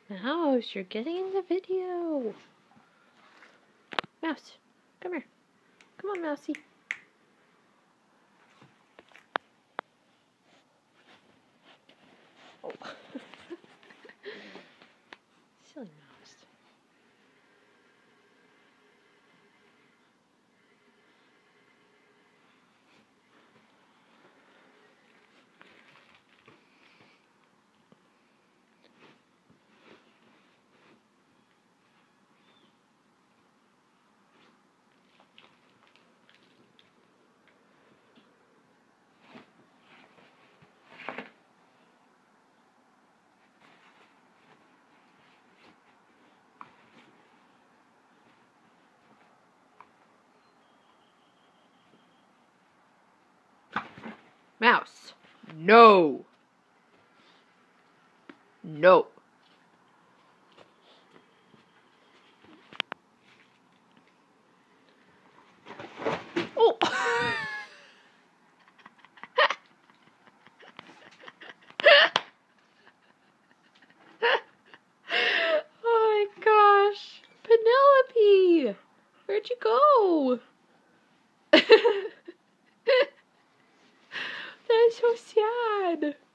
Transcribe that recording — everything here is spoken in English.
Mouse, you're getting in the video. Mouse, come here. Come on, Mousey. Oh. Silly mouse. Mouse, no. No. Oh. Oh my gosh. Penelope, where'd you go? That's so sad.